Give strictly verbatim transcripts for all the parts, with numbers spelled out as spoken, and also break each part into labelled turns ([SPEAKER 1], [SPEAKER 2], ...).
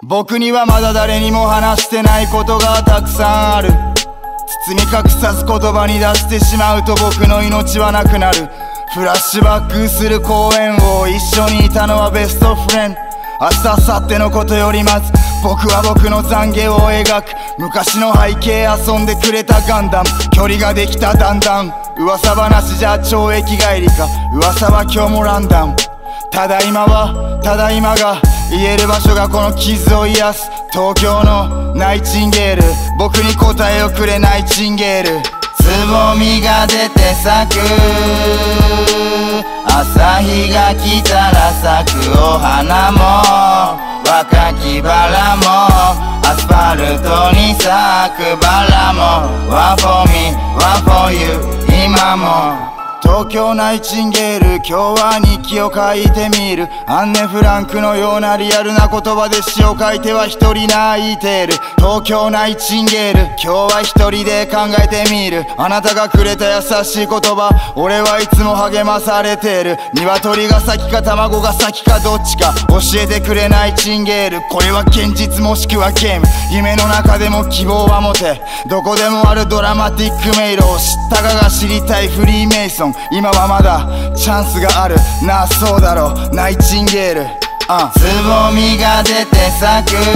[SPEAKER 1] 僕にはまだ誰にも話してないことがたくさんある。包み隠さず言葉に出してしまうと僕の命はなくなる。フラッシュバックする公園を一緒にいたのはベストフレンド。明日明後日のことよりまず僕は僕の懺悔を描く。昔の背景遊んでくれたガンダム、距離ができただんだん。噂話じゃ懲役帰りか、噂は今日もランダム。ただ今はただ今が言える場所がこの傷を癒す。東京のナイチンゲール、僕に答えをくれナイチンゲール。つぼみが出て咲く、朝日が来たら咲くお花も若きバラもアスファルトに咲くバラも One for me, one for you 今も東京ナイチンゲール、今日は日記を書いてみる。アンネ・フランクのようなリアルな言葉で詩を書いては一人泣いてる。東京ナイチンゲール、今日は一人で考えてみる。あなたがくれた優しい言葉、俺はいつも励まされてる。鶏が先か卵が先かどっちか教えてくれナイチンゲール。これは現実もしくはゲーム、夢の中でも希望は持て。どこでもあるドラマティック迷路を知ったかが知りたいフリーメイソン。今はまだチャンスがあるなあ、そうだろうナイチンゲール。uh. つぼみが出て咲く、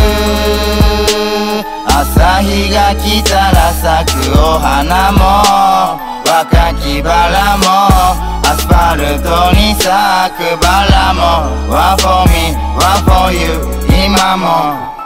[SPEAKER 1] 朝日が来たら咲くお花も若きバラもアスファルトに咲くバラも One for me, one for you 今も